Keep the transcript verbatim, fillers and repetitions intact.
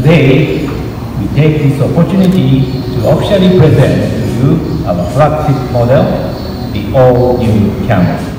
today, we take this opportunity to officially present to you our flagship model, the all-new Camry.